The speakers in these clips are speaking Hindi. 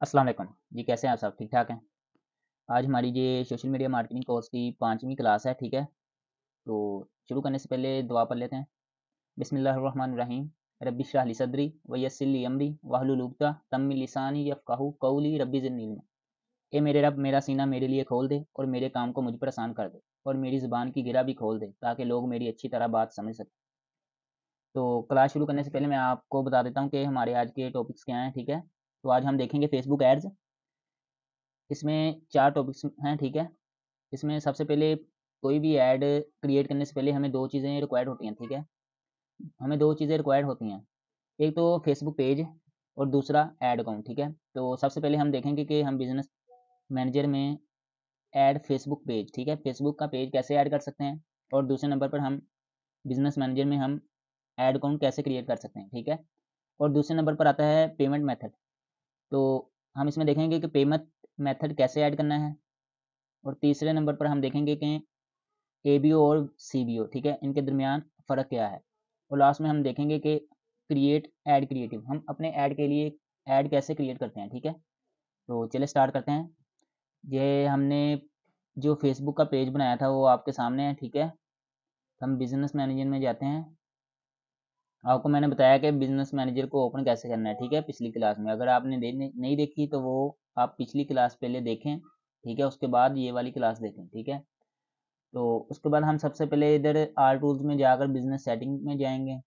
अस्सलाम वालेकुम जी। कैसे हैं आप सब? ठीक ठाक हैं? आज हमारी ये सोशल मीडिया मार्केटिंग कोर्स की 5वीं क्लास है। ठीक है, तो शुरू करने से पहले दुआ पढ़ लेते हैं। बिस्मिल्लाहिर्रहमानिर्रहीम। रब्बि इश्रह ली सदरी व यस्सिर ली अमरी वहलुल उक़दतम मिन लिसानी यफ़क़हू क़ौली रब्बि ज़िदनी इल्मा। ए मेरे रब, मेरा सीना मेरे लिए खोल दे और मेरे काम को मुझ पर आसान कर दे और मेरी ज़ुबान की गिरा भी खोल दे ताकि लोग मेरी अच्छी तरह बात समझ सकें। तो क्लास शुरू करने से पहले मैं आपको बता देता हूँ कि हमारे आज के टॉपिक्स क्या हैं। ठीक है, तो आज हम देखेंगे फेसबुक एड्स। इसमें 4 टॉपिक्स हैं। ठीक है, इसमें सबसे पहले कोई भी ऐड क्रिएट करने से पहले हमें 2 चीज़ें रिक्वायर्ड होती हैं। ठीक है, हमें 2 चीज़ें रिक्वायर्ड होती हैं, एक तो फेसबुक पेज और दूसरा ऐड अकाउंट। ठीक है, तो सबसे पहले हम देखेंगे कि हम बिज़नेस मैनेजर में ऐड फेसबुक पेज, ठीक है, फेसबुक का पेज कैसे ऐड कर सकते हैं और दूसरे नंबर पर हम बिज़नेस मैनेजर में हम ऐड अकाउंट कैसे क्रिएट कर सकते हैं। ठीक है, और दूसरे नंबर पर आता है पेमेंट मेथड। तो हम इसमें देखेंगे कि पेमेंट मेथड कैसे ऐड करना है और तीसरे नंबर पर हम देखेंगे कि एबीओ और सीबीओ, ठीक है, इनके दरमियान फ़र्क क्या है। और लास्ट में हम देखेंगे कि क्रिएट ऐड क्रिएटिव, हम अपने ऐड के लिए ऐड कैसे क्रिएट करते हैं। ठीक है, तो चलिए स्टार्ट करते हैं। ये हमने जो फेसबुक का पेज बनाया था वो आपके सामने है। ठीक है, हम बिज़नेस मैनेजर में जाते हैं। आपको मैंने बताया कि बिज़नेस मैनेजर को ओपन कैसे करना है। ठीक है, पिछली क्लास में अगर आपने नहीं देखी तो वो आप पिछली क्लास पहले देखें। ठीक है, उसके बाद ये वाली क्लास देखें। ठीक है, तो उसके बाद हम सबसे पहले इधर आर टूल्स में जाकर बिजनेस सेटिंग में जाएंगे।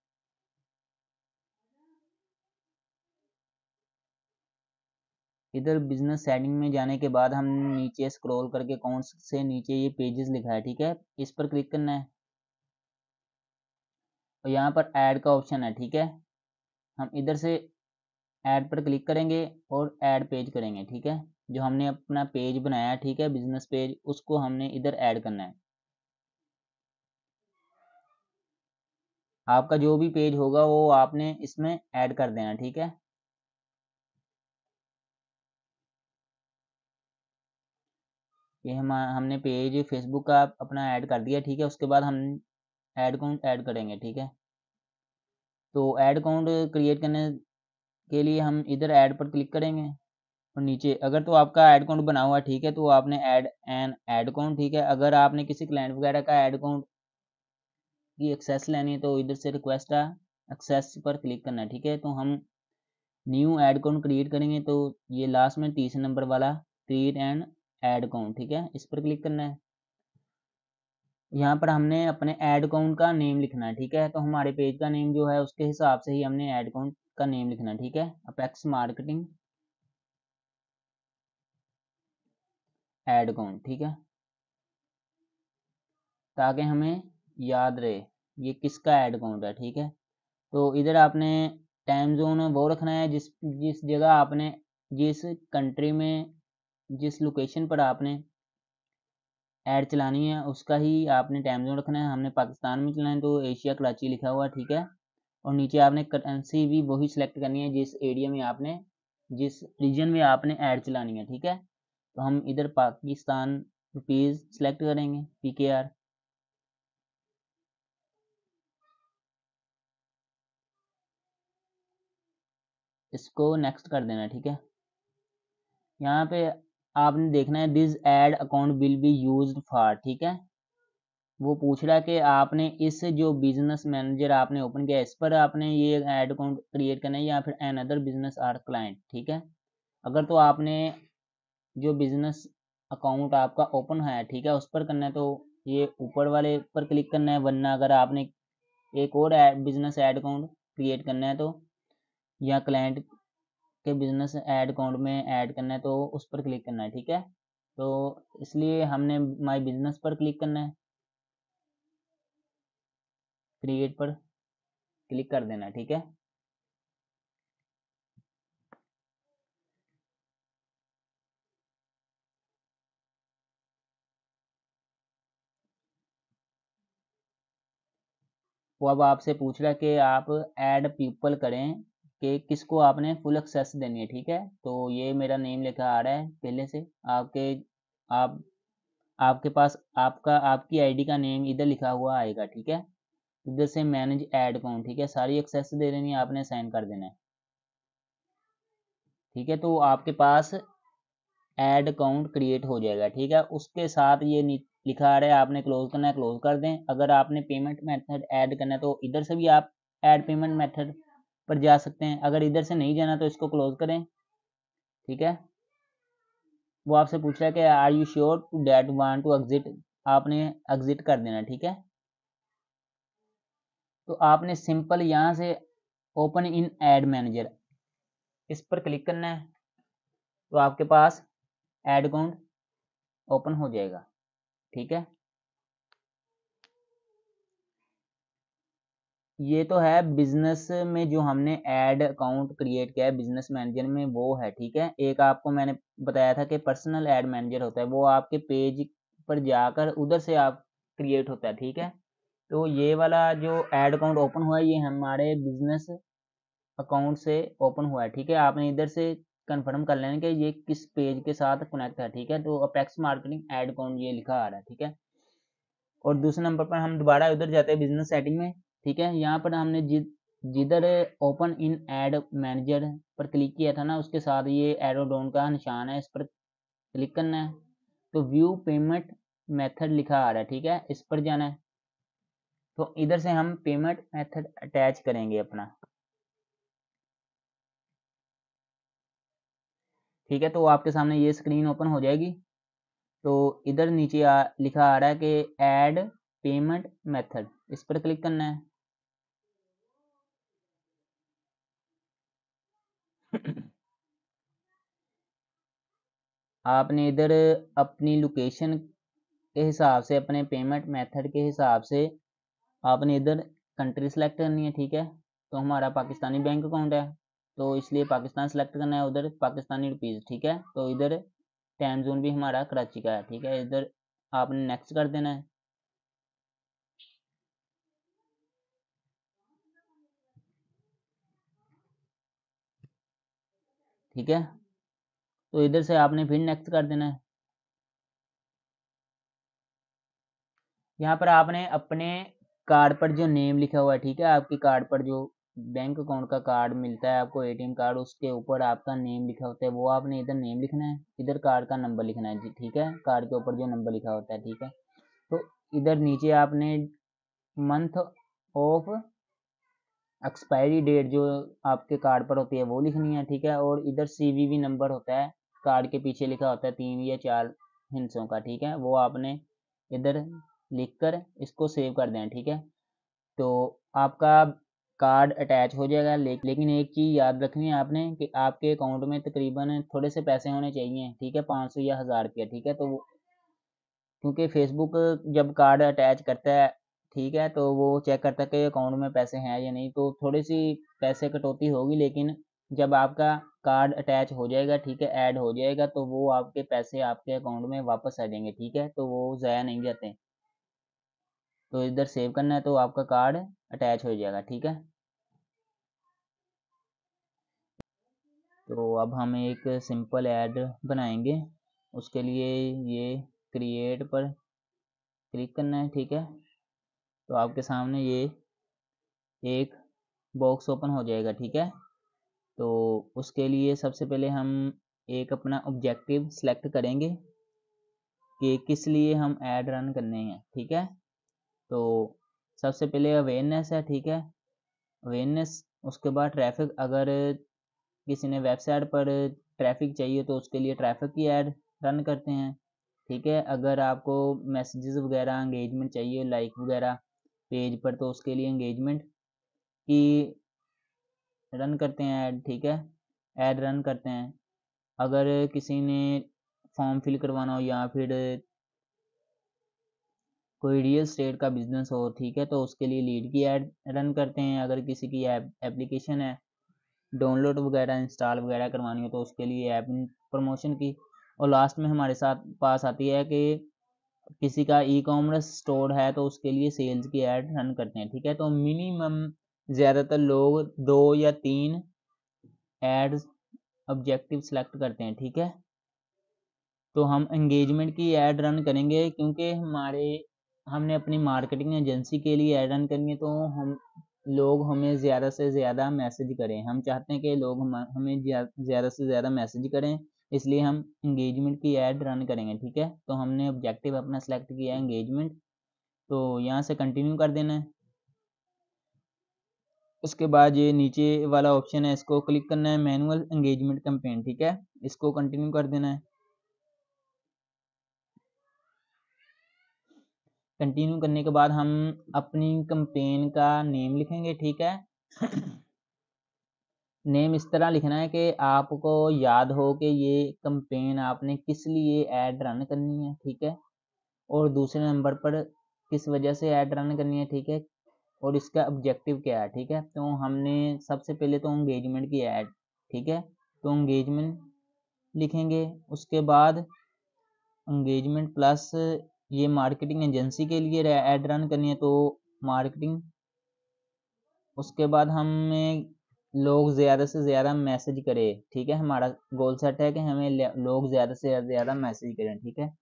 इधर बिजनेस सेटिंग में जाने के बाद हम नीचे स्क्रॉल करके कौन से नीचे ये पेजेस लिखा है, ठीक है, इस पर क्लिक करना है और यहाँ पर ऐड का ऑप्शन है। ठीक है, हम इधर से ऐड पर क्लिक करेंगे और ऐड पेज करेंगे। ठीक है, जो हमने अपना पेज बनाया, ठीक है, बिजनेस पेज, उसको हमने इधर ऐड करना है। आपका जो भी पेज होगा वो आपने इसमें ऐड कर देना। ठीक है, ये हमने पेज फेसबुक का अपना ऐड कर दिया। ठीक है, उसके बाद हम ऐड अकाउंट ऐड करेंगे। ठीक है, तो ऐड अकाउंट क्रिएट करने के लिए हम इधर ऐड पर क्लिक करेंगे और नीचे अगर तो आपका ऐड अकाउंट बना हुआ है, ठीक है, तो आपने ऐड एन ऐड अकाउंट, ठीक है, अगर आपने किसी क्लाइंट वगैरह का ऐड अकाउंट की एक्सेस लेनी है तो इधर से रिक्वेस्ट है एक्सेस पर क्लिक करना है। ठीक है, तो हम न्यू ऐड अकाउंट क्रिएट करेंगे तो ये लास्ट में तीसरे नंबर वाला क्रिएट एंड ऐड अकाउंट, ठीक है, इस पर क्लिक करना है। यहाँ पर हमने अपने ऐड अकाउंट का नेम लिखना है। ठीक है, तो हमारे पेज का नेम जो है उसके हिसाब से ही हमने ऐड अकाउंट का नेम लिखना है। ठीक है, अपेक्स मार्केटिंग ऐड अकाउंट, ठीक है, ताकि हमें याद रहे ये किसका ऐड अकाउंट है। ठीक है, तो इधर आपने टाइम जोन वो रखना है जिस जिस जगह आपने जिस कंट्री में जिस लोकेशन पर आपने ऐड चलानी है उसका ही आपने टाइम जोन रखना है। हमने पाकिस्तान में चलाना है तो एशिया कराची लिखा हुआ है। ठीक है, और नीचे आपने करेंसी भी वही सिलेक्ट करनी है जिस एरिया में आपने जिस रीजन में आपने ऐड चलानी है। ठीक है, तो हम इधर पाकिस्तान रुपीज़ सेलेक्ट करेंगे, PKR। इसको नेक्स्ट कर देना। ठीक है, यहाँ पे आपने देखना है this ad account will be used for, ठीक है, वो पूछ रहा है कि आपने इस जो बिजनेस मैनेजर आपने ओपन किया इस पर आपने ये ऐड अकाउंट क्रिएट करना है या फिर another business or client. ठीक है, अगर तो आपने जो बिजनेस अकाउंट आपका ओपन है, ठीक है, उस पर करना है तो ये ऊपर वाले पर क्लिक करना है, वरना अगर आपने एक और बिजनेस ऐड अकाउंट क्रिएट करना है तो या क्लाइंट के बिजनेस ऐड अकाउंट में ऐड करना है तो उस पर क्लिक करना है। ठीक है, तो इसलिए हमने माई बिजनेस पर क्लिक करना है, क्रिएट पर क्लिक कर देना है। ठीक है, वो अब आपसे पूछ रहा है कि आप ऐड पीपल करें कि किसको आपने फुल एक्सेस देनी है। ठीक है, तो ये मेरा नेम लिखा आ रहा है पहले से आपके आप आपके पास आपका आपकी आईडी का नेम इधर लिखा हुआ आएगा। ठीक है, इधर से मैनेज ऐड अकाउंट, ठीक है, सारी एक्सेस दे देनी है आपने, साइन कर देना है। ठीक है। तो आपके पास ऐड अकाउंट क्रिएट हो जाएगा, ठीक है। उसके साथ ये लिखा आ रहा है आपने क्लोज करना है, क्लोज कर दें। अगर आपने पेमेंट मेथड ऐड करना है तो इधर से भी आप ऐड पेमेंट मेथड पर जा सकते हैं। अगर इधर से नहीं जाना तो इसको क्लोज करें, ठीक है। वो आपसे पूछ रहा है कि are you sure to that want to exit, आपने एग्जिट कर देना, ठीक है। तो आपने सिंपल यहाँ से ओपन इन एड मैनेजर इस पर क्लिक करना है, तो आपके पास एड अकाउंट ओपन हो जाएगा, ठीक है। ये तो है बिजनेस में जो हमने ऐड अकाउंट क्रिएट किया है बिजनेस मैनेजर में, वो है, ठीक है। एक आपको मैंने बताया था कि पर्सनल ऐड मैनेजर होता है, वो आपके पेज पर जाकर उधर से आप क्रिएट होता है, ठीक है। तो ये वाला जो ऐड अकाउंट ओपन हुआ है ये हमारे बिजनेस अकाउंट से ओपन हुआ है, ठीक है। आपने इधर से कंफर्म कर लेना कि ये किस पेज के साथ कनेक्ट है, ठीक है। तो अपेक्स मार्केटिंग ऐड अकाउंट ये लिखा आ रहा है, ठीक है। और दूसरे नंबर पर हम दोबारा उधर जाते हैं बिजनेस सेटिंग में, ठीक है। यहाँ पर हमने जिधर ओपन इन एड मैनेजर पर क्लिक किया था ना, उसके साथ ये एरो डाउन का निशान है, इस पर क्लिक करना है। तो व्यू पेमेंट मेथड लिखा आ रहा है, ठीक है, इस पर जाना है। तो इधर से हम पेमेंट मेथड अटैच करेंगे अपना, ठीक है। तो आपके सामने ये स्क्रीन ओपन हो जाएगी। तो इधर नीचे लिखा आ रहा है कि ऐड पेमेंट मेथड, इस पर क्लिक करना है। आपने इधर अपनी लोकेशन के हिसाब से, अपने पेमेंट मेथड के हिसाब से आपने इधर कंट्री सेलेक्ट करनी है, ठीक है। तो हमारा पाकिस्तानी बैंक अकाउंट है, तो इसलिए पाकिस्तान सेलेक्ट करना है, उधर पाकिस्तानी रुपीज़, ठीक है। तो इधर टाइम जोन भी हमारा कराची का है, ठीक है। इधर आपने नेक्स्ट कर देना है, ठीक है। तो इधर से आपने फिर नेक्स्ट कर देना है। यहाँ पर आपने अपने कार्ड पर जो नेम लिखा हुआ है, ठीक है, आपके कार्ड पर जो बैंक अकाउंट का कार्ड मिलता है आपको, एटीएम कार्ड, उसके ऊपर आपका नेम लिखा होता है, वो आपने इधर नेम लिखना है, इधर कार्ड का नंबर लिखना है जी, ठीक है। कार्ड के ऊपर जो नंबर लिखा होता है, ठीक है। तो इधर नीचे आपने मंथ ऑफ एक्सपायरी डेट जो आपके कार्ड पर होती है वो लिखनी है, ठीक है। और इधर सीवीवी नंबर होता है, कार्ड के पीछे लिखा होता है 3 या 4 हिंसों का, ठीक है। वो आपने इधर लिख कर इसको सेव कर दें, ठीक है। तो आपका कार्ड अटैच हो जाएगा। लेकिन एक चीज़ याद रखनी है आपने कि आपके अकाउंट में तकरीबन थोड़े से पैसे होने चाहिए, ठीक है, 500 या 1000 रुपया, ठीक है। तो क्योंकि फेसबुक जब कार्ड अटैच करता है, ठीक है, तो वो चेक करता है कि अकाउंट में पैसे हैं या नहीं, तो थोड़ी सी पैसे कटौती होगी। लेकिन जब आपका कार्ड अटैच हो जाएगा, ठीक है, ऐड हो जाएगा, तो वो आपके पैसे आपके अकाउंट में वापस आ जाएंगे, ठीक है। तो वो ज़ाया नहीं जाते। तो इधर सेव करना है तो आपका कार्ड अटैच हो जाएगा, ठीक है। तो अब हम एक सिंपल ऐड बनाएंगे, उसके लिए ये क्रिएट पर क्लिक करना है, ठीक है। तो आपके सामने ये एक बॉक्स ओपन हो जाएगा, ठीक है। तो उसके लिए सबसे पहले हम एक अपना ऑब्जेक्टिव सेलेक्ट करेंगे कि किस लिए हम ऐड रन करने हैं, ठीक है। तो सबसे पहले अवेयरनेस है, ठीक है, अवेयरनेस। उसके बाद ट्रैफिक, अगर किसी ने वेबसाइट पर ट्रैफिक चाहिए तो उसके लिए ट्रैफिक की ऐड रन करते हैं, ठीक है। अगर आपको मैसेजेस वगैरह एंगेजमेंट चाहिए, लाइक वगैरह पेज पर, तो उसके लिए एंगेजमेंट की रन करते हैं ऐड, ठीक है, ऐड रन करते हैं। अगर किसी ने फॉर्म फिल करवाना हो या फिर कोई रियल स्टेट का बिजनेस हो, ठीक है, तो उसके लिए लीड की ऐड रन करते हैं। अगर किसी की एप्लीकेशन है डाउनलोड वगैरह इंस्टॉल वगैरह करवानी हो तो उसके लिए ऐप प्रमोशन की। और लास्ट में हमारे साथ पास आती है कि किसी का ई कॉमर्स स्टोर है तो उसके लिए सेल्स की ऐड रन करते हैं, ठीक है। तो मिनिमम ज़्यादातर लोग 2 या 3 एड्स ऑब्जेक्टिव सेलेक्ट करते हैं, ठीक है। तो हम एंगेजमेंट की ऐड रन करेंगे क्योंकि हमने अपनी मार्केटिंग एजेंसी के लिए ऐड रन करनी है, तो हम लोग हमें ज़्यादा से ज़्यादा मैसेज करें। हम चाहते हैं कि लोग हमें ज़्यादा से ज़्यादा मैसेज करें, इसलिए हम इंगेजमेंट की ऐड रन करेंगे। ठीक है, तो हमने ऑब्जेक्टिव अपना सेलेक्ट किया है इंगेजमेंट, तो यहाँ से कंटिन्यू कर देना है। उसके बाद ये नीचे वाला ऑप्शन है, इसको क्लिक करना है, मैनुअल एंगेजमेंट कैंपेन। ठीक है, इसको कंटिन्यू कर देना है। कंटिन्यू करने के बाद हम अपनी कैंपेन का नेम लिखेंगे। ठीक है, नेम इस तरह लिखना है कि आपको याद हो कि ये कैंपेन आपने किस लिए ऐड रन करनी है। ठीक है, और दूसरे नंबर पर किस वजह से ऐड रन करनी है। ठीक है, और इसका ऑब्जेक्टिव क्या है। ठीक है, तो हमने सबसे पहले तो एंगेजमेंट की ऐड। ठीक है, तो एंगेजमेंट लिखेंगे, उसके बाद एंगेजमेंट प्लस ये मार्केटिंग एजेंसी के लिए ऐड रन करनी है, तो मार्केटिंग। उसके बाद हमें लोग ज़्यादा से ज़्यादा मैसेज करें। ठीक है, हमारा गोल सेट है कि हमें लोग ज़्यादा से ज़्यादा मैसेज करें। ठीक है,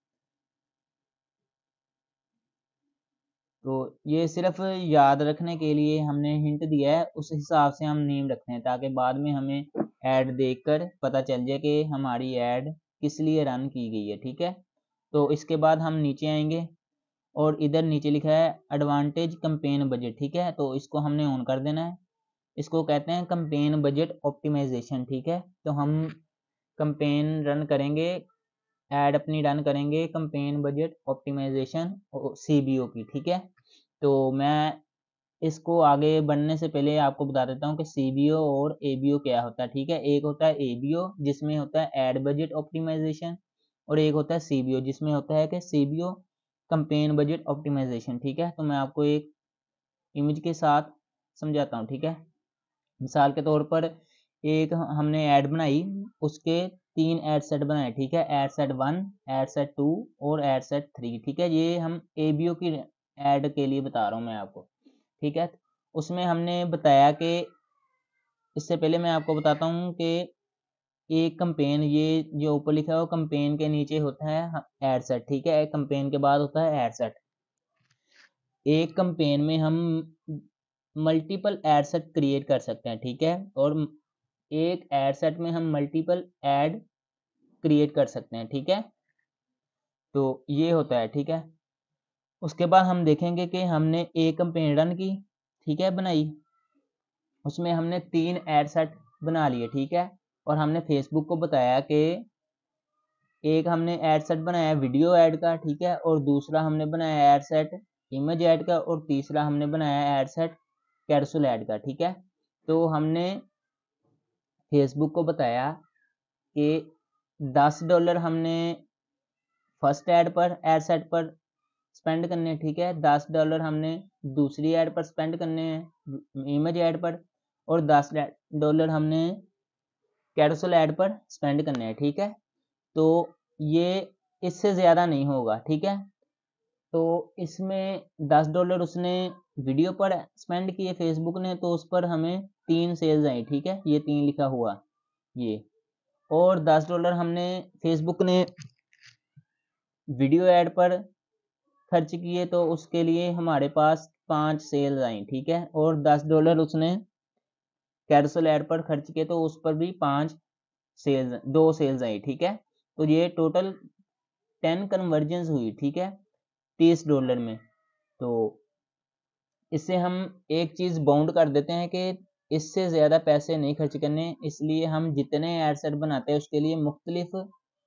तो ये सिर्फ याद रखने के लिए हमने हिंट दिया है, उस हिसाब से हम नेम रखते हैं ताकि बाद में हमें ऐड देखकर पता चल जाए कि हमारी ऐड किस लिए रन की गई है। ठीक है, तो इसके बाद हम नीचे आएंगे और इधर नीचे लिखा है एडवांटेज कैंपेन बजट। ठीक है, तो इसको हमने ऑन कर देना है। इसको कहते हैं कैंपेन बजट ऑप्टिमाइजेशन। ठीक है, तो हम कैंपेन रन करेंगे, ऐड अपनी रन करेंगे कैंपेन बजट ऑप्टिमाइजेशन CBO की। ठीक है, तो मैं इसको आगे बढ़ने से पहले आपको बता देता हूँ कि CBO और ABO क्या होता है। ठीक है, एक होता है ABO जिसमें होता है ऐड बजट ऑप्टिमाइजेशन, और एक होता है CBO जिसमें होता है कि CBO कैंपेन बजट ऑप्टिमाइजेशन। ठीक है, तो मैं आपको एक इमेज के साथ समझाता हूँ। ठीक है, मिसाल के तौर पर एक हमने ऐड बनाई, उसके 3 ऐड सेट बनाए। ठीक है, ऐड सेट 1, ऐड सेट 2 और ऐड सेट 3। ठीक है, ये हम ABO की ऐड के लिए बता रहा हूँ मैं आपको। ठीक है, उसमें हमने बताया कि इससे पहले मैं आपको बताता हूँ कि एक कैंपेन, ये जो ऊपर लिखा है वो कैंपेन के नीचे होता है ऐड सेट। ठीक है, कैंपेन के बाद होता है ऐड सेट। एक कैंपेन में हम मल्टीपल ऐड सेट क्रिएट कर सकते हैं। ठीक है, और एक ऐड सेट में हम मल्टीपल ऐड क्रिएट कर सकते हैं। ठीक है, तो ये होता है। ठीक है, उसके बाद हम देखेंगे कि हमने एक कैंपेन रन की। ठीक है, बनाई, उसमें हमने 3 ऐड सेट बना लिए। ठीक है, और हमने फेसबुक को बताया कि एक हमने ऐड सेट बनाया वीडियो ऐड का। ठीक है, और दूसरा हमने बनाया ऐड सेट इमेज ऐड का, और तीसरा हमने बनाया ऐड सेट कैरोसेल ऐड का। ठीक है, तो हमने फेसबुक को बताया कि $10 हमने फर्स्ट ऐड पर ऐड सेट पर स्पेंड करने हैं। ठीक है, $10 हमने दूसरी ऐड पर स्पेंड करने हैं इमेज ऐड पर, और $10 हमने कैरोसेल ऐड पर स्पेंड करने हैं। ठीक है, तो ये इससे ज़्यादा नहीं होगा। ठीक है, तो इसमें $10 उसने वीडियो पर स्पेंड किए फेसबुक ने, तो उस पर हमें 3 सेल्स आई। ठीक है, ये 3 लिखा हुआ ये, और $10 हमने फेसबुक ने वीडियो ऐड पर खर्च किए, तो उसके लिए हमारे पास 5 सेल्स आई। ठीक है, और $10 उसने कैरोसेल ऐड पर खर्च किए, तो उस पर भी 2 सेल्स आई। ठीक है, तो ये टोटल 10 कन्वर्जन्स हुई। ठीक है, $30 में। तो इससे हम एक चीज़ बाउंड कर देते हैं कि इससे ज़्यादा पैसे नहीं खर्च करने, इसलिए हम जितने ऐड सेट बनाते हैं उसके लिए मुख्तलिफ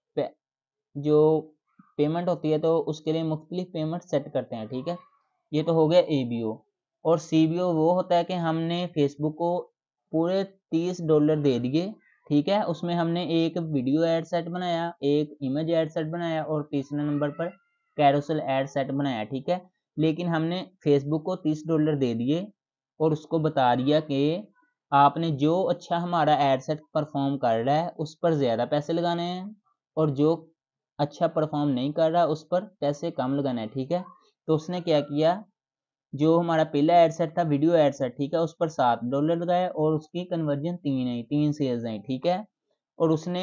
जो पेमेंट होती है, तो उसके लिए मुख्तलिफ पेमेंट सेट करते हैं। ठीक है, ये तो हो गया ABO। और CBO वो होता है कि हमने फेसबुक को पूरे $30 दे दिए। ठीक है, उसमें हमने एक वीडियो ऐड सेट बनाया, एक इमेज ऐड सेट बनाया, और तीसरे नंबर पर कैरोसेल ऐड सेट बनाया। ठीक है, लेकिन हमने फेसबुक को $30 दे दिए और उसको बता दिया कि आपने जो अच्छा हमारा ऐड सेट परफॉर्म कर रहा है उस पर ज़्यादा पैसे लगाने हैं, और जो अच्छा परफॉर्म नहीं कर रहा उस पर पैसे कम लगाना है। ठीक है, तो उसने क्या किया, जो हमारा पहला ऐड सेट था वीडियो ऐड सेट, ठीक है, उस पर $7 लगाए और उसकी कन्वर्जन 3 आई, 3 सेल्स आई। ठीक है, और उसने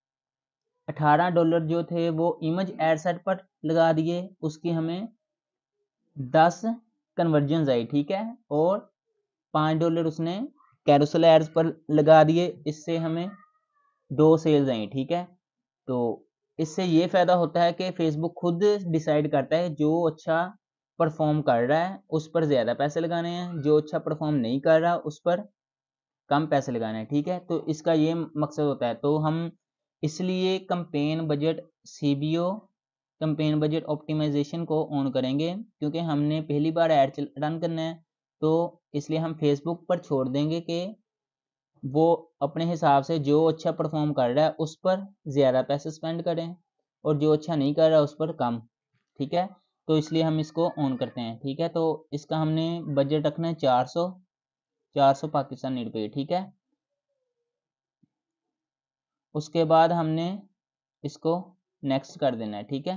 $18 जो थे वो इमेज ऐड सेट पर लगा दिए, उसकी हमें 10 कन्वर्जन आई। ठीक है, और $5 उसने कैरोसेल एड्स पर लगा दिए, इससे हमें 2 सेल्स आई, ठीक है। तो इससे ये फ़ायदा होता है कि फेसबुक खुद डिसाइड करता है जो अच्छा परफॉर्म कर रहा है उस पर ज़्यादा पैसे लगाने हैं, जो अच्छा परफॉर्म नहीं कर रहा उस पर कम पैसे लगाने हैं, ठीक है। तो इसका ये मकसद होता है। तो हम इसलिए campaign budget CBO campaign budget optimization को ऑन करेंगे, क्योंकि हमने पहली बार ऐड रन करना है। तो इसलिए हम फेसबुक पर छोड़ देंगे कि वो अपने हिसाब से जो अच्छा परफॉर्म कर रहा है उस पर ज़्यादा पैसे स्पेंड करें और जो अच्छा नहीं कर रहा उस पर कम, ठीक है। तो इसलिए हम इसको ऑन करते हैं, ठीक है। तो इसका हमने बजट रखना है 400 पाकिस्तानी रुपये, ठीक है। उसके बाद हमने इसको नेक्स्ट कर देना है, ठीक है।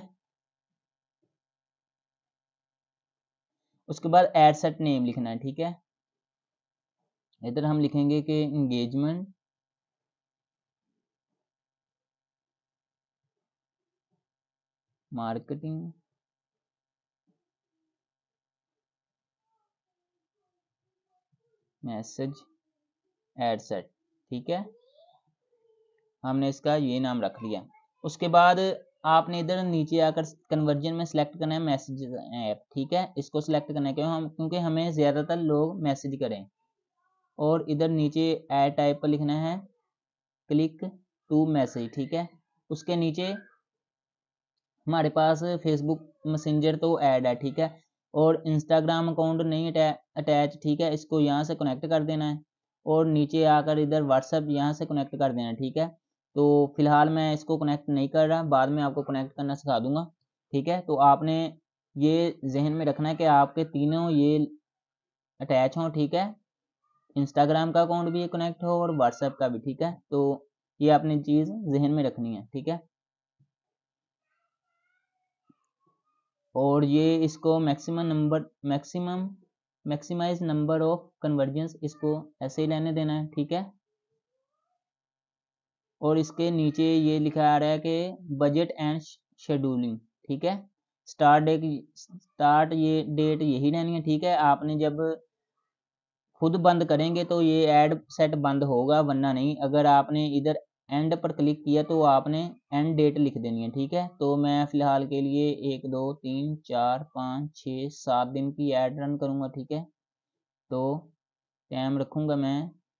उसके बाद एड सेट नेम लिखना है, ठीक है। इधर हम लिखेंगे कि engagement marketing message ad set, ठीक है। हमने इसका ये नाम रख लिया। उसके बाद आपने इधर नीचे आकर कन्वर्जन में सिलेक्ट करना है मैसेज ऐप, ठीक है। इसको सिलेक्ट करना है क्योंकि हमें ज़्यादातर लोग मैसेज करें। और इधर नीचे ऐड टाइप पर लिखना है क्लिक टू मैसेज, ठीक है। उसके नीचे हमारे पास फेसबुक मैसेंजर तो ऐड है, ठीक है। और इंस्टाग्राम अकाउंट नहीं अटैच, ठीक है। इसको यहाँ से कनेक्ट कर देना है और नीचे आकर इधर व्हाट्सएप यहाँ से कनेक्ट कर देना है, ठीक है। तो फिलहाल मैं इसको कनेक्ट नहीं कर रहा, बाद में आपको कनेक्ट करना सिखा दूंगा, ठीक है। तो आपने ये जहन में रखना है कि आपके तीनों ये अटैच हों, ठीक है। इंस्टाग्राम का अकाउंट भी कनेक्ट हो और व्हाट्सएप का भी, ठीक है। तो ये आपने चीज़ जहन में रखनी है, ठीक है। और ये इसको मैक्सिमाइज नंबर ऑफ कन्वर्जेंस इसको ऐसे ही रहने देना है, ठीक है। और इसके नीचे ये लिखा आ रहा है कि बजट एंड शेड्यूलिंग, ठीक है। स्टार्ट ये डेट यही रहनी है, ठीक है। आपने जब खुद बंद करेंगे तो ये ऐड सेट बंद होगा, वरना नहीं। अगर आपने इधर एंड पर क्लिक किया तो आपने एंड डेट लिख देनी है, ठीक है। तो मैं फ़िलहाल के लिए 1 2 3 4 5 6 7 दिन की ऐड रन करूँगा, ठीक है। तो टाइम रखूँगा मैं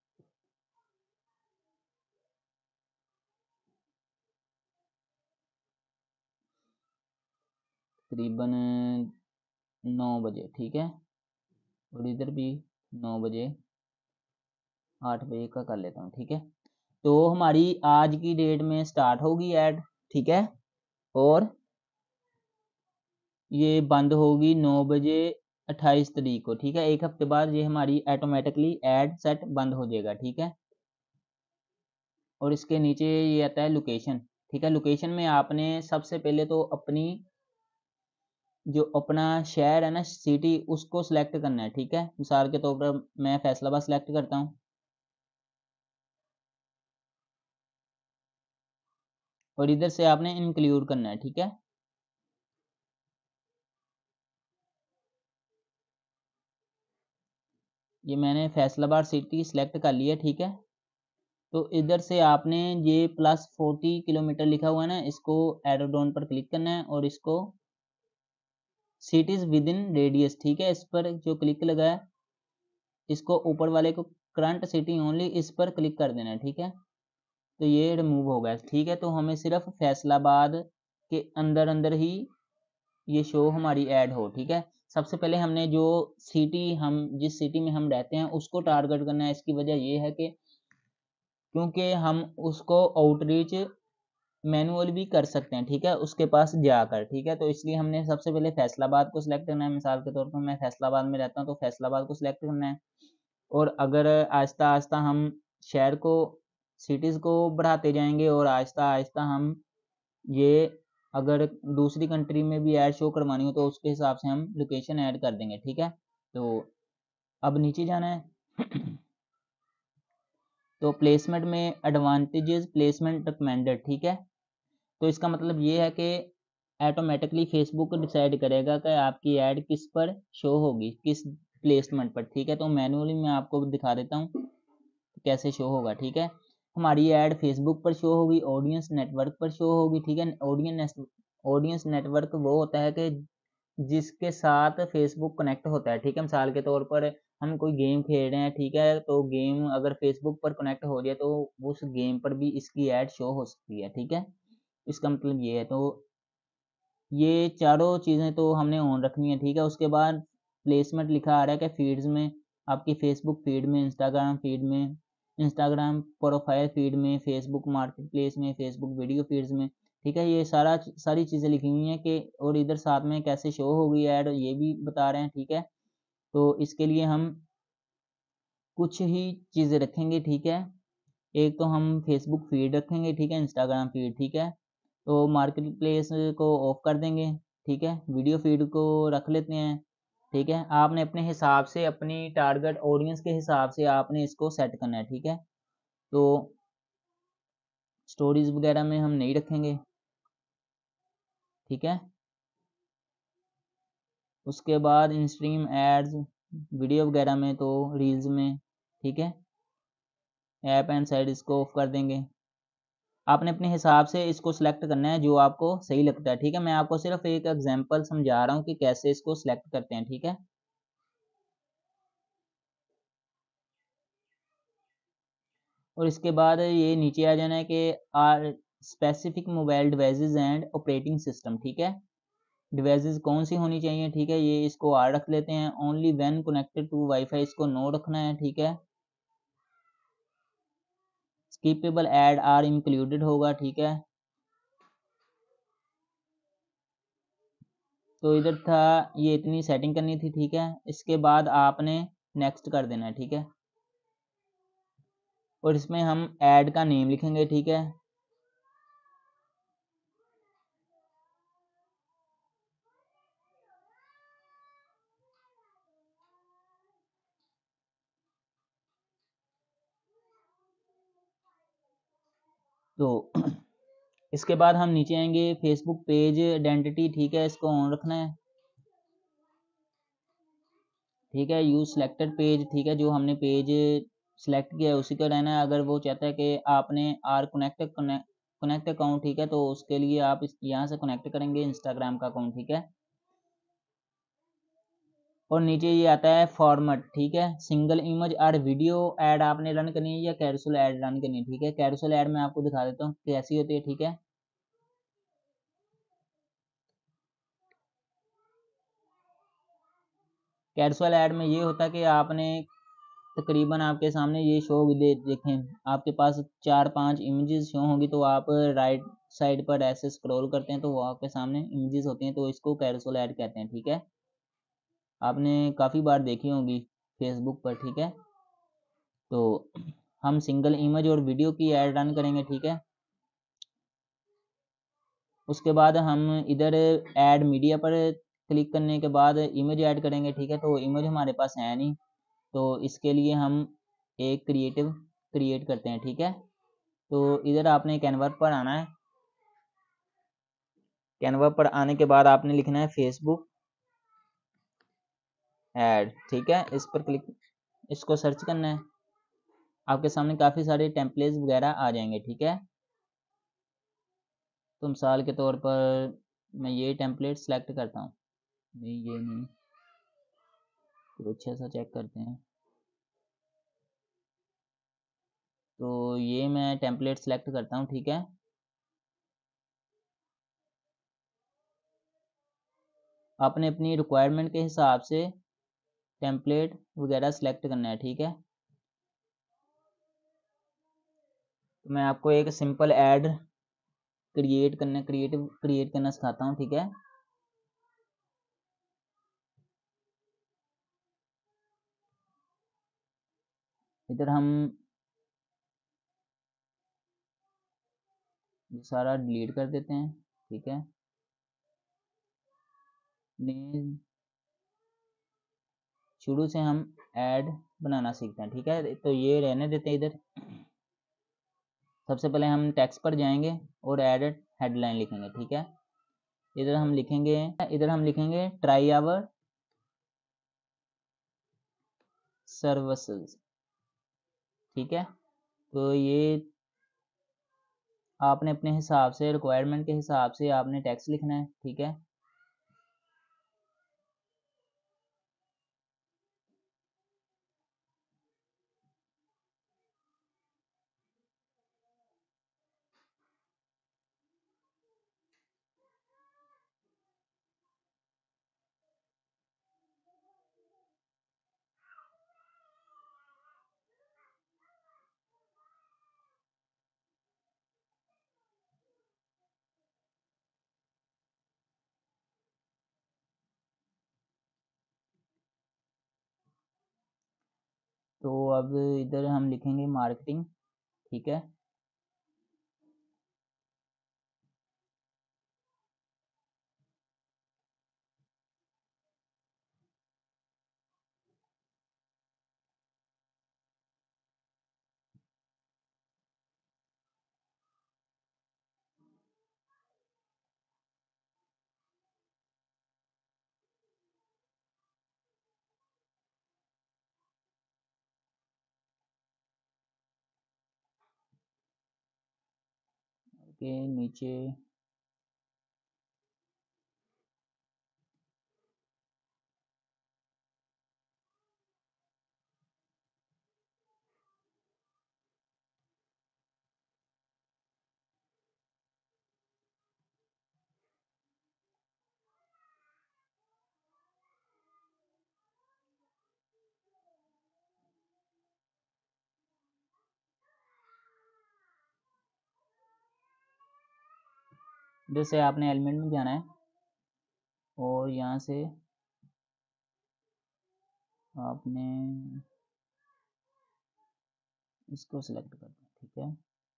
9 बजे, ठीक है। और इधर भी 9 बजे 8 बजे का कर लेता हूँ, ठीक है। तो हमारी आज की डेट में स्टार्ट होगी ऐड, ठीक है। और ये बंद होगी 9 बजे 28 तारीख को, ठीक है। एक हफ्ते बाद ये हमारी ऑटोमेटिकली ऐड सेट बंद हो जाएगा, ठीक है। और इसके नीचे ये आता है लोकेशन, ठीक है। लोकेशन में आपने सबसे पहले तो अपनी जो अपना शहर है ना, सिटी, उसको सिलेक्ट करना है, ठीक है। मिसाल के तौर पर मैं फैसलाबाद सिलेक्ट करता हूँ और इधर से आपने इंक्लूड करना है, ठीक है। ये मैंने फैसलाबाद सिटी सिलेक्ट कर लिया, ठीक है। तो इधर से आपने ये +40 किलोमीटर लिखा हुआ है ना, इसको एरो डाउन पर क्लिक करना है और इसको सिटीज विद इन रेडियस, ठीक है। इस पर जो क्लिक लगा है इसको ऊपर वाले को करंट सिटी ओनली, इस पर क्लिक कर देना है, ठीक है। तो ये रिमूव हो गया, ठीक है। तो हमें सिर्फ फैसलाबाद के अंदर अंदर ही ये शो हमारी ऐड हो, ठीक है। सबसे पहले हमने जो सिटी, हम जिस सिटी में हम रहते हैं उसको टारगेट करना है। इसकी वजह ये है कि क्योंकि हम उसको आउटरीच मैनुअल भी कर सकते हैं, ठीक है, उसके पास जाकर, ठीक है। तो इसलिए हमने सबसे पहले फैसलाबाद को सिलेक्ट करना है। मिसाल के तौर पर मैं फैसलाबाद में रहता हूँ तो फैसलाबाद को सिलेक्ट करना है। और अगर आहिस्ता आहिस्ता हम शहर को, सिटीज़ को बढ़ाते जाएंगे और आहिस्ता आहिस्ता हम ये अगर दूसरी कंट्री में भी ऐड शो करवानी हो तो उसके हिसाब से हम लोकेशन ऐड कर देंगे, ठीक है। तो अब नीचे जाना है तो प्लेसमेंट में एडवांटेजेस प्लेसमेंट रिकमेंडेड, ठीक है। तो इसका मतलब ये है कि ऑटोमेटिकली फेसबुक डिसाइड करेगा कि आपकी ऐड किस पर शो होगी, किस प्लेसमेंट पर, ठीक है। तो मैन्युअली मैं आपको दिखा देता हूँ कैसे शो होगा, ठीक है। हमारी ऐड फेसबुक पर शो होगी, ऑडियंस नेटवर्क पर शो होगी, ठीक है। ऑडियंस नेटवर्क वो होता है कि जिसके साथ फेसबुक कनेक्ट होता है, ठीक है। मिसाल के तौर पर हम कोई गेम खेल रहे हैं, ठीक है, तो गेम अगर फेसबुक पर कनेक्ट हो जाए तो उस गेम पर भी इसकी ऐड शो हो सकती है, ठीक है। इसका मतलब ये है। तो ये चारों चीज़ें तो हमने ऑन रखनी है, ठीक है। उसके बाद प्लेसमेंट लिखा आ रहा है कि फीड्स में, आपकी फेसबुक फीड में, इंस्टाग्राम फीड में, इंस्टाग्राम प्रोफाइल फीड में, फेसबुक मार्केट प्लेस में, फेसबुक वीडियो फीड्स में, ठीक है। ये सारी चीज़ें लिखी हुई हैं कि, और इधर साथ में कैसे शो होगी ऐड ये भी बता रहे हैं, ठीक है। तो इसके लिए हम कुछ ही चीज़ें रखेंगे, ठीक है। एक तो हम फेसबुक फीड रखेंगे, ठीक है, इंस्टाग्राम फीड, ठीक है। तो मार्केट प्लेस को ऑफ कर देंगे, ठीक है। वीडियो फीड को रख लेते हैं, ठीक है। आपने अपने हिसाब से, अपनी टारगेट ऑडियंस के हिसाब से आपने इसको सेट करना है, ठीक है। तो स्टोरीज वगैरह में हम नहीं रखेंगे, ठीक है। उसके बाद इन स्ट्रीम एड्स वीडियो वगैरह में, तो रील्स में, ठीक है। ऐप एंड साइड इसको ऑफ कर देंगे। आपने अपने हिसाब से इसको सिलेक्ट करना है जो आपको सही लगता है, ठीक है। मैं आपको सिर्फ एक एग्जांपल समझा रहा हूँ कि कैसे इसको सिलेक्ट करते हैं, ठीक है। और इसके बाद ये नीचे आ जाना है कि or specific mobile devices and operating system, ठीक है। डिवाइसेस कौन सी होनी चाहिए, ठीक है, ये इसको आर रख लेते हैं। Only when connected to WiFi इसको नो रखना है, ठीक है। स्किपेबल ऐड आर इंक्लूडेड होगा, ठीक है। तो इधर था, ये इतनी सेटिंग करनी थी, ठीक है। इसके बाद आपने नेक्स्ट कर देना है, ठीक है। और इसमें हम ऐड का नेम लिखेंगे, ठीक है। तो इसके बाद हम नीचे आएंगे, फेसबुक पेज आइडेंटिटी, ठीक है, इसको ऑन रखना है, ठीक है। यूज सिलेक्टेड पेज, ठीक है, जो हमने पेज सिलेक्ट किया है उसी का रहना है। अगर वो चाहता है कि आपने आर कनेक्ट अकाउंट, ठीक है, तो उसके लिए आप यहाँ से कनेक्ट करेंगे इंस्टाग्राम का अकाउंट, ठीक है। और नीचे ये आता है फॉर्मेट, ठीक है। सिंगल इमेज और वीडियो ऐड आपने रन करनी है या कैरोसेल ऐड रन करनी है, ठीक है। कैरोसेल ऐड मैं आपको दिखा देता हूँ कैसी होती है, ठीक है। कैरोसेल ऐड में ये होता है कि आपने तकरीबन आपके सामने ये शो देखें, आपके पास 4-5 इमेजेस शो होंगी, तो आप राइट साइड पर ऐसे स्क्रॉल करते हैं तो वो आपके सामने इमेजेस होती हैं, तो इसको कैरोसेल ऐड कहते हैं, ठीक है। आपने काफ़ी बार देखी होंगी फेसबुक पर, ठीक है। तो हम सिंगल इमेज और वीडियो की ऐड रन करेंगे, ठीक है। उसके बाद हम इधर ऐड मीडिया पर क्लिक करने के बाद इमेज ऐड करेंगे, ठीक है। तो इमेज हमारे पास है नहीं, तो इसके लिए हम एक क्रिएट करते हैं, ठीक है। तो इधर आपने कैनवा पर आना है। कैनवा पर आने के बाद आपने लिखना है फेसबुक ऐड, ठीक है। इस पर क्लिक, इसको सर्च करना है। आपके सामने काफ़ी सारे टेम्पलेट्स वगैरह आ जाएंगे, ठीक है। तो मिसाल के तौर पर मैं ये टेम्पलेट सेलेक्ट करता हूँ, नहीं ये नहीं, तो अच्छा सा चेक करते हैं। तो ये मैं टेम्पलेट सेलेक्ट करता हूँ, ठीक है। आपने अपनी रिक्वायरमेंट के हिसाब से टेम्पलेट वगैरह सेलेक्ट करना है, ठीक है। तो मैं आपको एक सिंपल ऐड क्रिएट करना सिखाता हूँ, ठीक है। इधर हम सारा डिलीट कर देते हैं, ठीक है। शुरू से हम ऐड बनाना सीखते हैं, ठीक है। तो ये रहने देते हैं इधर। सबसे पहले हम टेक्स्ट पर जाएंगे और एडिट हेडलाइन लिखेंगे, ठीक है। इधर हम लिखेंगे ट्राई आवर सर्विसेज। ठीक है, तो ये आपने अपने हिसाब से, रिक्वायरमेंट के हिसाब से आपने टेक्स्ट लिखना है। ठीक है, तो अब इधर हम लिखेंगे मार्केटिंग। ठीक है, के नीचे जैसे आपने एलिमेंट में जाना है और यहाँ से आपने इसको सिलेक्ट करना है। ठीक है,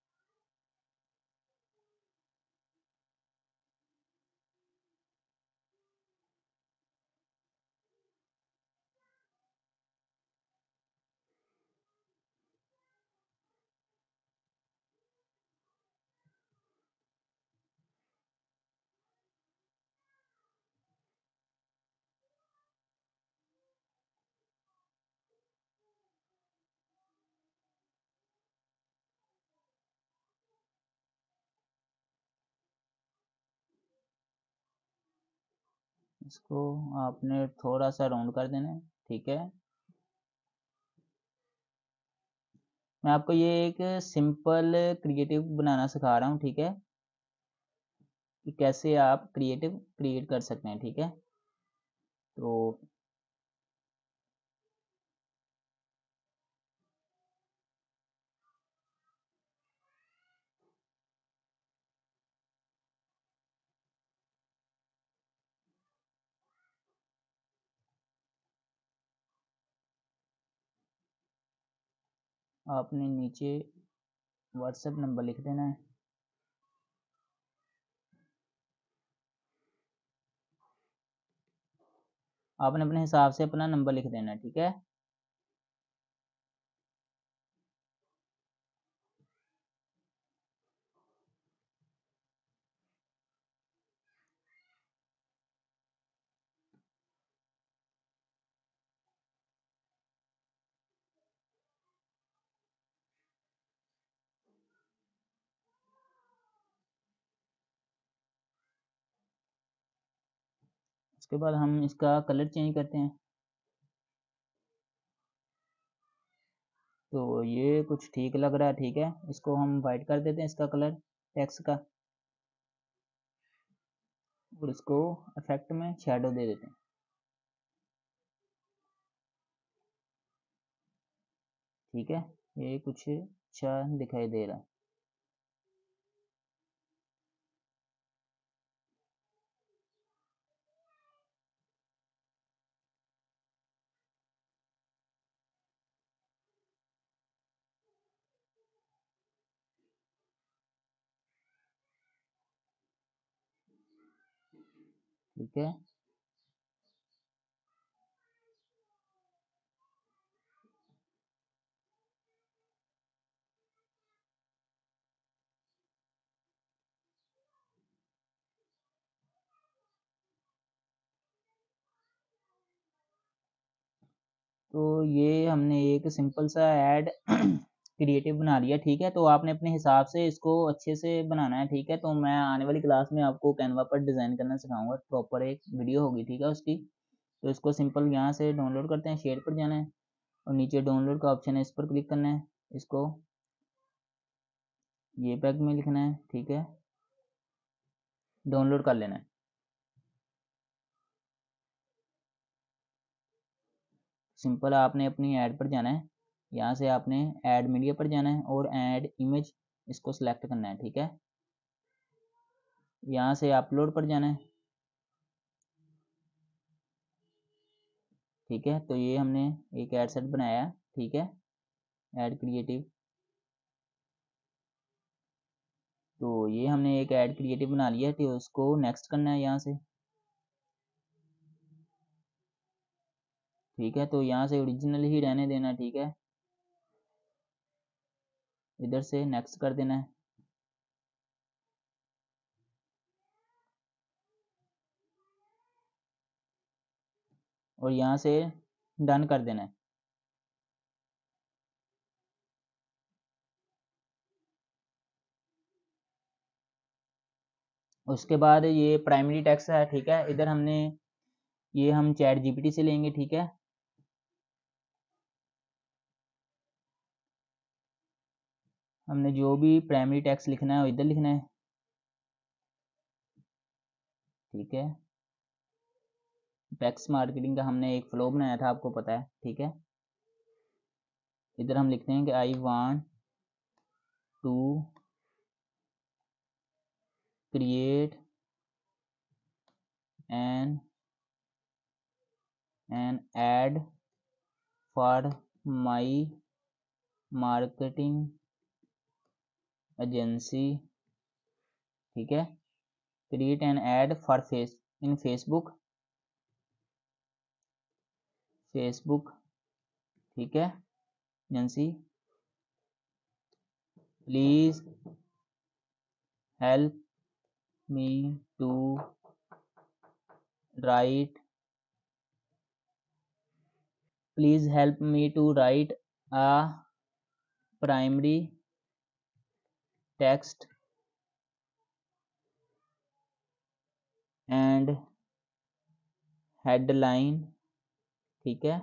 इसको आपने थोड़ा सा राउंड कर देना है। ठीक है, मैं आपको ये एक सिंपल क्रिएटिव बनाना सिखा रहा हूँ। ठीक है, कि कैसे आप क्रिएटिव क्रिएट कर सकते हैं। ठीक है, तो आपने नीचे व्हाट्सएप नंबर लिख देना है। आपने अपने हिसाब से अपना नंबर लिख देना है। ठीक है, उसके बाद हम इसका कलर चेंज करते हैं। तो ये कुछ ठीक लग रहा है। ठीक है, इसको हम वाइट कर देते हैं, इसका कलर टेक्स्ट का, और इसको इफेक्ट में शैडो दे देते हैं। ठीक है, ये कुछ अच्छा दिखाई दे रहा है। ठीक है, तो ये हमने एक सिंपल सा ऐड क्रिएटिव बना लिया, ठीक है। तो आपने अपने हिसाब से इसको अच्छे से बनाना है, ठीक है। तो मैं आने वाली क्लास में आपको कैनवा पर डिज़ाइन करना सिखाऊंगा, प्रॉपर एक वीडियो होगी, ठीक है, उसकी। तो इसको सिंपल यहाँ से डाउनलोड करते हैं, शेयर पर जाना है और नीचे डाउनलोड का ऑप्शन है, इस पर क्लिक करना है, इसको ये पैक में लिखना है, ठीक है, डाउनलोड कर लेना है। सिंपल आपने अपनी ऐड पर जाना है, यहाँ से आपने ऐड मीडिया पर जाना है और ऐड इमेज इसको सिलेक्ट करना है, ठीक है। यहाँ से अपलोड पर जाना है, ठीक है। तो ये हमने एक ऐड सेट बनाया, ठीक है, ऐड क्रिएटिव। तो ये हमने एक ऐड क्रिएटिव बना लिया है, तो उसको नेक्स्ट करना है यहाँ से, ठीक है। तो यहाँ से ओरिजिनल ही रहने देना, ठीक है, इधर से नेक्स्ट कर देना है और यहाँ से डन कर देना है। उसके बाद ये प्राइमरी टेक्स्ट है, ठीक है, इधर हमने ये हम चैट जीपीटी से लेंगे, ठीक है। हमने जो भी प्राइमरी टेक्स्ट लिखना है वो इधर लिखना है, ठीक है। टेक्स्ट मार्केटिंग का हमने एक फ्लो बनाया था, आपको पता है, ठीक है। इधर हम लिखते हैं कि I want to create an ad for my marketing agency, ठीक है। Create an ad for Facebook, ठीक है, एजेंसी। Please help me to write please help me to write a primary text and headline, ठीक है,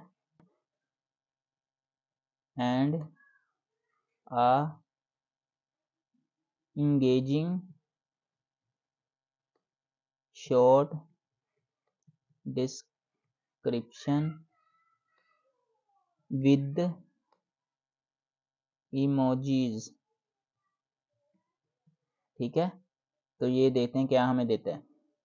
and a engaging short description with emojis, ठीक है। तो ये देखते हैं क्या हमें देता है।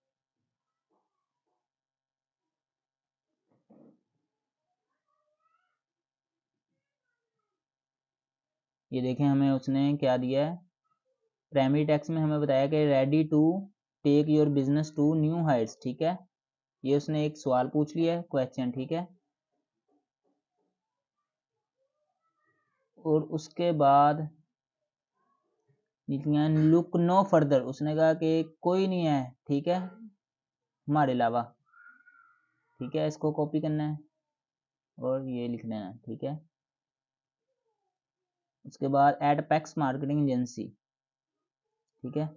ये देखें हमें उसने क्या दिया है। प्राइमरी टेक्स्ट में हमें बताया कि ready to take your business to new heights, ठीक है। ये उसने एक सवाल पूछ लिया है, क्वेश्चन, ठीक है। और उसके बाद लुक नो फर्दर, उसने कहा कि कोई नहीं है, ठीक है, हमारे अलावा, ठीक है। इसको कॉपी करना है और ये लिख देना है, ठीक है। उसके बाद एडपेक्स मार्केटिंग एजेंसी, ठीक है।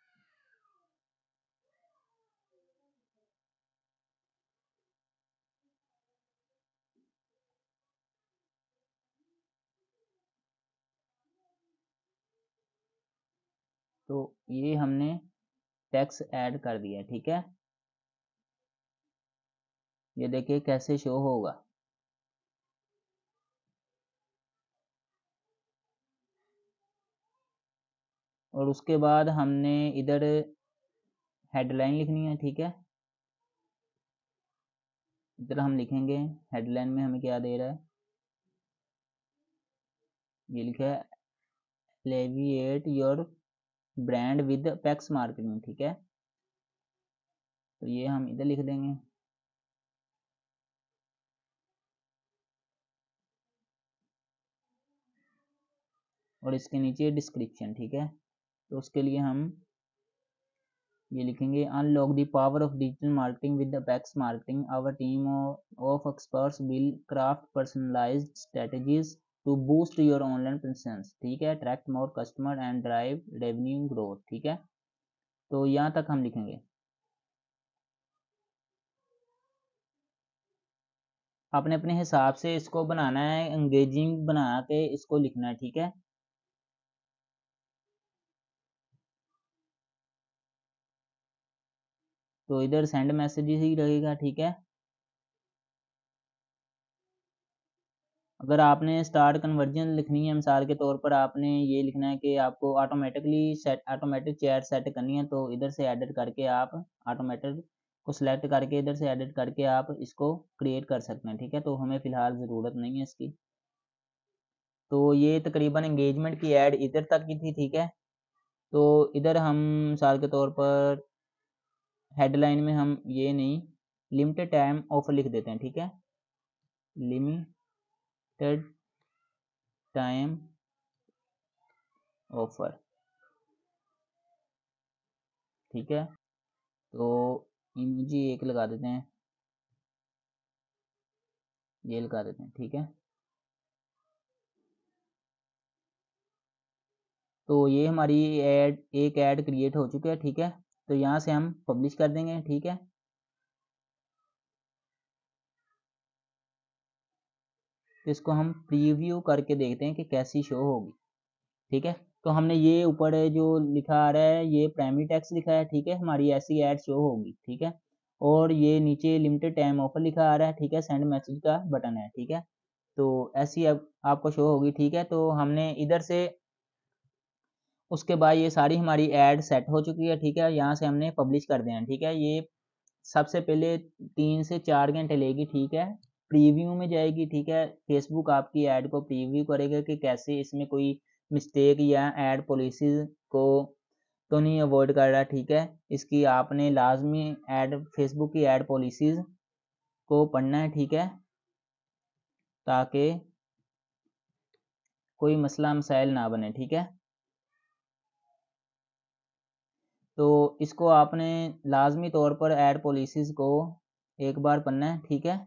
तो ये हमने टेक्स्ट ऐड कर दिया, ठीक है। ये देखिए कैसे शो होगा। और उसके बाद हमने इधर हेडलाइन लिखनी है, ठीक है। इधर हम लिखेंगे हेडलाइन में हमें क्या दे रहा है, ये लिखा है elevate your brand with Apex Marketing, ठीक है। तो ये हम इधर लिख देंगे। और इसके नीचे डिस्क्रिप्शन, ठीक है। तो उसके लिए हम ये लिखेंगे unlock the power of digital marketing with Apex Marketing, our team of experts will craft personalised strategies to boost your online presence, ठीक है, attract more customer and drive revenue growth, ठीक है। तो यहाँ तक हम लिखेंगे। आपने अपने हिसाब से इसको बनाना है, एंगेजिंग बना के इसको लिखना है, ठीक है। तो इधर सेंड मैसेजेस ही रहेगा, ठीक है। अगर आपने स्टार्ट कन्वर्जन लिखनी है, मिसाल के तौर पर आपने ये लिखना है कि आपको ऑटोमेटिक चैट सेट करनी है, तो इधर से एडिट करके आप ऑटोमेटिक को सिलेक्ट करके इधर से एडिट करके आप इसको क्रिएट कर सकते हैं, ठीक है। तो हमें फ़िलहाल ज़रूरत नहीं है इसकी। तो ये तकरीबन एंगेजमेंट की ऐड इधर तक की थी, ठीक है। तो इधर हम मिसाल के तौर पर हेडलाइन में हम ये नहीं, लिमिटेड टाइम ऑफर लिख देते हैं, ठीक है, लिमिटेड टाइम ऑफर, ठीक है। तो इमोजी एक लगा देते हैं, ये लगा देते हैं, ठीक है। तो ये हमारी एक ऐड क्रिएट हो चुका है, ठीक है। तो यहाँ से हम पब्लिश कर देंगे, ठीक है। तो इसको हम प्रीव्यू करके देखते हैं कि कैसी शो होगी, ठीक है। तो हमने ये ऊपर जो लिखा आ रहा है ये प्राइमरी टेक्स्ट लिखा है, ठीक है, हमारी ऐसी ऐड शो होगी, ठीक है। और ये नीचे लिमिटेड टाइम ऑफर लिखा आ रहा है, ठीक है, सेंड मैसेज का बटन है, ठीक है। तो ऐसी अब आपको शो होगी, ठीक है। तो हमने इधर से उसके बाद ये सारी हमारी ऐड सेट हो चुकी है, ठीक है। यहाँ से हमने पब्लिश कर देना, ठीक है। ये सबसे पहले 3 से 4 घंटे लेगी, ठीक है, प्रीव्यू में जाएगी, ठीक है। फेसबुक आपकी ऐड को प्रीव्यू करेगा कि कैसे इसमें कोई मिस्टेक या ऐड पॉलिसीज को तो नहीं अवॉइड कर रहा, ठीक है। इसकी आपने लाजमी ऐड फेसबुक की ऐड पॉलिसीज को पढ़ना है, ठीक है, ताकि कोई मसला मसाइल ना बने, ठीक है। तो इसको आपने लाजमी तौर पर ऐड पॉलिसीज़ को एक बार पढ़ना है, ठीक है,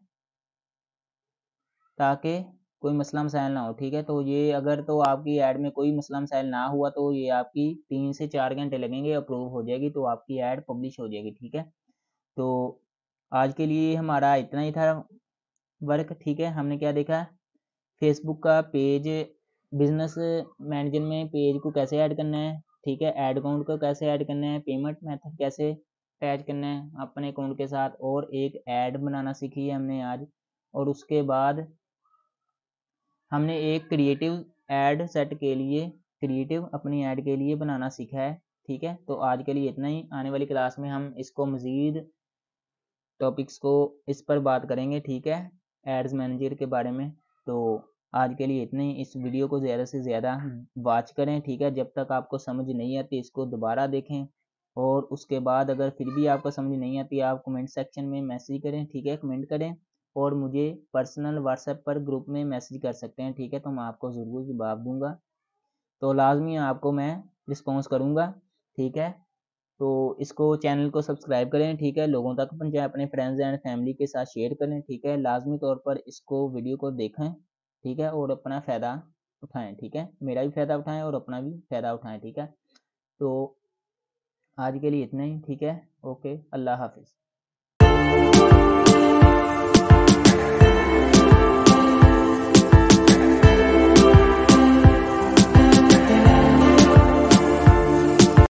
ताकि कोई मसला मसाइल ना हो, ठीक है। तो ये अगर तो आपकी ऐड में कोई मसला मसाइल ना हुआ तो ये आपकी 3 से 4 घंटे लगेंगे, अप्रूव हो जाएगी, तो आपकी ऐड पब्लिश हो जाएगी, ठीक है। तो आज के लिए हमारा इतना ही था वर्क, ठीक है। हमने क्या देखा, फेसबुक का पेज बिजनेस मैनेजर में पेज को कैसे ऐड करना है, ठीक है, ऐड अकाउंट को कैसे ऐड करना है, पेमेंट मेथड कैसे अटैच करना है अपने अकाउंट के साथ, और एक ऐड बनाना सीखी है हमने आज। और उसके बाद हमने एक क्रिएटिव ऐड सेट के लिए क्रिएटिव अपनी ऐड के लिए बनाना सीखा है, ठीक है। तो आज के लिए इतना ही, आने वाली क्लास में हम इसको मज़ीद टॉपिक्स को इस पर बात करेंगे, ठीक है, एड्स मैनेजर के बारे में। तो आज के लिए इतना ही, इस वीडियो को ज़्यादा से ज़्यादा वॉच करें, ठीक है। जब तक आपको समझ नहीं आती इसको दोबारा देखें, और उसके बाद अगर फिर भी आपको समझ नहीं आती आप कमेंट सेक्शन में मैसेज करें, ठीक है, कमेंट करें, और मुझे पर्सनल व्हाट्सएप पर ग्रुप में मैसेज कर सकते हैं, ठीक है। तो मैं आपको ज़रूर जवाब दूंगा, तो लाजमी आपको मैं रिस्पॉन्स करूँगा, ठीक है। तो इसको चैनल को सब्सक्राइब करें, ठीक है, लोगों तक पहुँचाएं, अपने फ्रेंड्स एंड फैमिली के साथ शेयर करें, ठीक है, लाजमी तौर पर इसको वीडियो को देखें, ठीक है, और अपना फ़ायदा उठाएं, ठीक है, मेरा भी फ़ायदा उठाएं और अपना भी फ़ायदा उठाएं, ठीक है। तो आज के लिए इतना ही, ठीक है, ओके, अल्लाह हाफिज़।